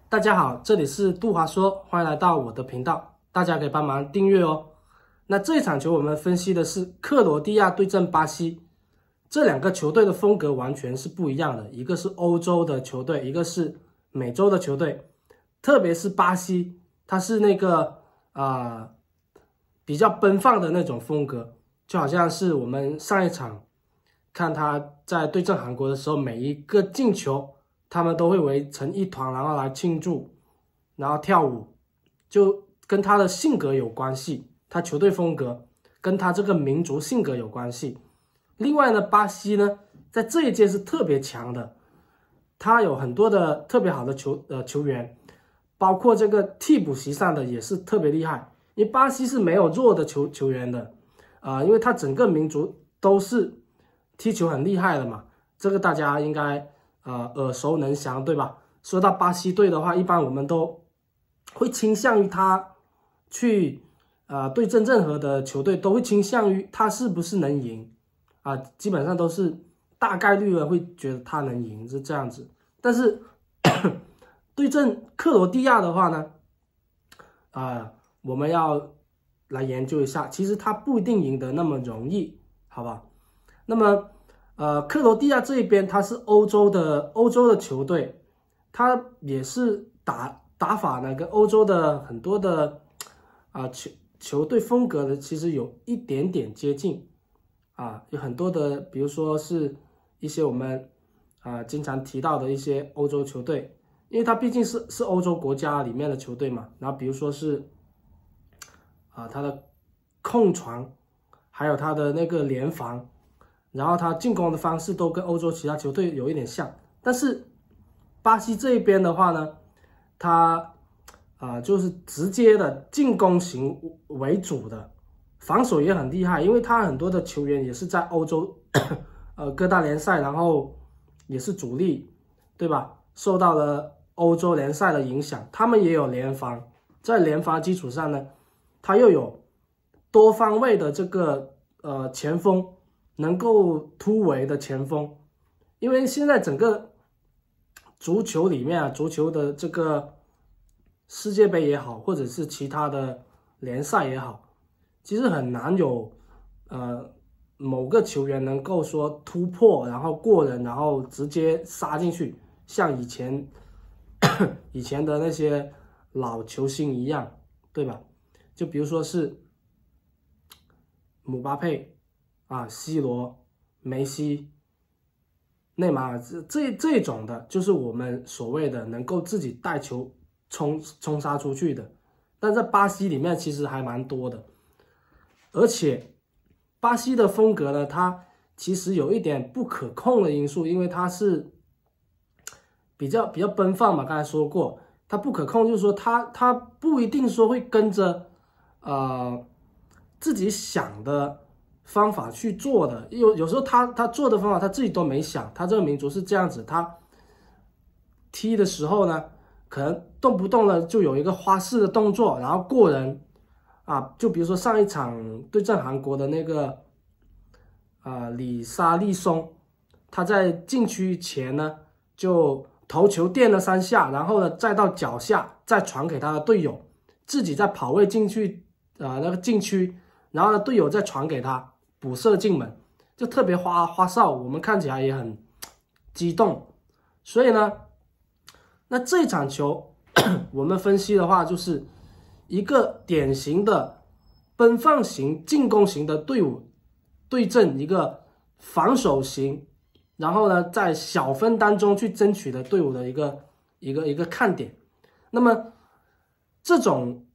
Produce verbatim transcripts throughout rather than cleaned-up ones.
大家好，这里是杜华说，欢迎来到我的频道，大家可以帮忙订阅哦。那这一场球我们分析的是克罗地亚对阵巴西，这两个球队的风格完全是不一样的，一个是欧洲的球队，一个是美洲的球队。特别是巴西，它是那个啊、呃、比较奔放的那种风格，就好像是我们上一场看他在对阵韩国的时候，每一个进球他们都会围成一团，然后来庆祝，然后跳舞，就跟他的性格有关系，他球队风格跟他这个民族性格有关系。另外呢，巴西呢在这一届是特别强的，他有很多的特别好的球呃球员，包括这个替补席上的也是特别厉害。因为巴西是没有弱的球球员的，啊、呃，因为他整个民族都是踢球很厉害的嘛，这个大家应该呃耳熟能详，对吧？说到巴西队的话，一般我们都会倾向于他去呃对阵任何的球队，都会倾向于他是不是能赢啊、呃，基本上都是大概率的会觉得他能赢，是这样子。但是对阵克罗地亚的话呢，啊、呃，我们要来研究一下，其实他不一定赢得那么容易，好吧？那么，呃，克罗地亚这一边，它是欧洲的欧洲的球队，它也是打打法呢，跟欧洲的很多的啊、呃、球球队风格的其实有一点点接近啊，有很多的，比如说是一些我们啊、呃、经常提到的一些欧洲球队，因为它毕竟是是欧洲国家里面的球队嘛，然后比如说是啊它的控传，还有它的那个联防。然后他进攻的方式都跟欧洲其他球队有一点像，但是巴西这一边的话呢，他啊、呃、就是直接的进攻型为主的，防守也很厉害，因为他很多的球员也是在欧洲呃各大联赛，然后也是主力，对吧？受到了欧洲联赛的影响，他们也有联防，在联防基础上呢，他又有多方位的这个呃前锋。能够突围的前锋，因为现在整个足球里面啊，足球的这个世界杯也好，或者是其他的联赛也好，其实很难有呃某个球员能够说突破，然后过人，然后直接杀进去，像以前以前的那些老球星一样，对吧？就比如说是姆巴佩。啊 ，C 罗、梅西、内马尔这这这种的，就是我们所谓的能够自己带球冲冲杀出去的。但在巴西里面其实还蛮多的，而且巴西的风格呢，它其实有一点不可控的因素，因为它是比较比较奔放嘛，刚才说过，它不可控，就是说它它不一定说会跟着呃自己想的方法去做的，有有时候他他做的方法他自己都没想，他这个民族是这样子，他踢的时候呢，可能动不动的就有一个花式的动作，然后过人啊，就比如说上一场对阵韩国的那个啊、呃、里沙利松，他在禁区前呢就头球垫了三下，然后呢再到脚下再传给他的队友，自己再跑位进去啊、呃、那个禁区，然后呢队友再传给他。补射进门，就特别花花哨，我们看起来也很激动。所以呢，那这场球我们分析的话，就是一个典型的奔放型进攻型的队伍对阵一个防守型，然后呢在小分当中去争取的队伍的一个一个一个看点。那么这种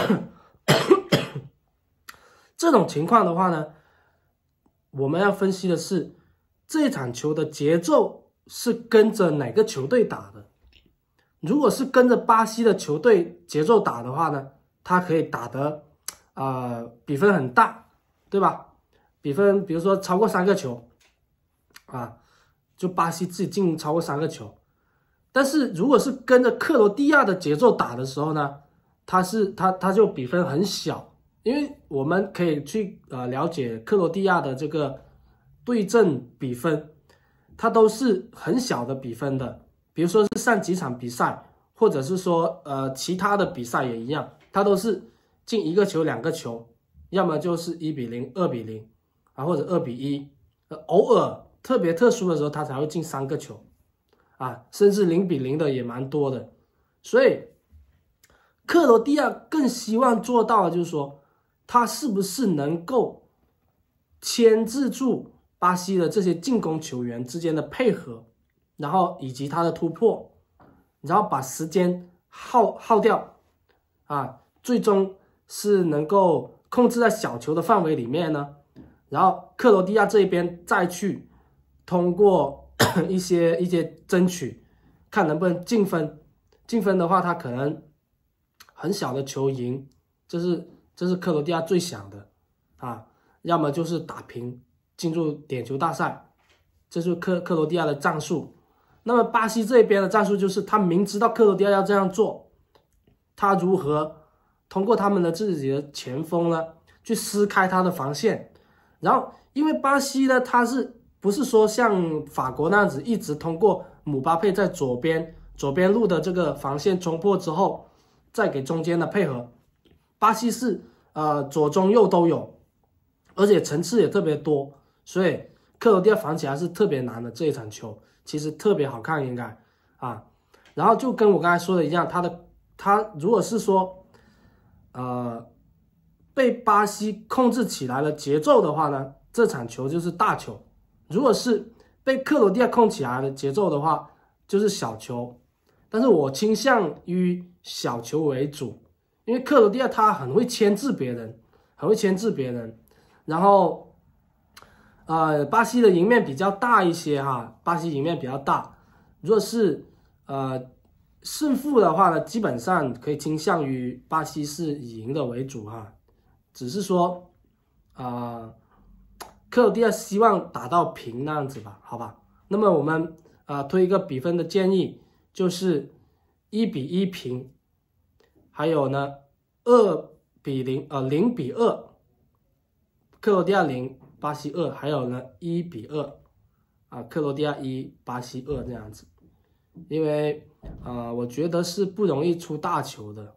这种情况的话呢，我们要分析的是这场球的节奏是跟着哪个球队打的。如果是跟着巴西的球队节奏打的话呢，他可以打得呃比分很大，对吧？比分比如说超过三个球啊，就巴西自己进超过三个球。但是如果是跟着克罗地亚的节奏打的时候呢，他是他他就比分很小。因为我们可以去呃了解克罗地亚的这个对阵比分，它都是很小的比分的。比如说是上几场比赛， 或者是说呃其他的比赛也一样，它都是进一个球、两个球，要么就是一比零、二比零啊，或者二比一，呃，偶尔特别特殊的时候，它才会进三个球啊，甚至零比零的也蛮多的。所以克罗地亚更希望做到的就是说，他是不是能够牵制住巴西的这些进攻球员之间的配合，然后以及他的突破，然后把时间耗耗掉啊，最终是能够控制在小球的范围里面呢，然后克罗地亚这边再去通过一些一些争取，看能不能进分。进分的话，他可能很小的球赢，这是这是克罗地亚最想的啊，要么就是打平进入点球大赛，这是克克罗地亚的战术。那么巴西这边的战术就是他明知道克罗地亚要这样做，他如何通过他们的自己的前锋呢去撕开他的防线。然后因为巴西呢，他是不是说像法国那样子一直通过姆巴佩在左边左边路的这个防线冲破之后再给中间的配合，巴西是呃左中右都有，而且层次也特别多，所以克罗地亚防起来是特别难的。这一场球其实特别好看，应该啊，然后就跟我刚才说的一样，他的他如果是说呃被巴西控制起来了节奏的话呢，这场球就是大球；如果是被克罗地亚控起来了节奏的话，就是小球。但是我倾向于小球为主，因为克罗地亚他很会牵制别人，很会牵制别人，然后呃，巴西的赢面比较大一些哈，巴西赢面比较大。如果是呃胜负的话呢，基本上可以倾向于巴西是以赢的为主哈，只是说啊、呃，克罗地亚希望打到平那样子吧，好吧？那么我们啊、呃、推一个比分的建议，就是一比一平，还有呢二比零，呃零比二，克罗地亚零。巴西二，还有呢一比二，啊，克罗地亚一，巴西二这样子，因为呃，我觉得是不容易出大球的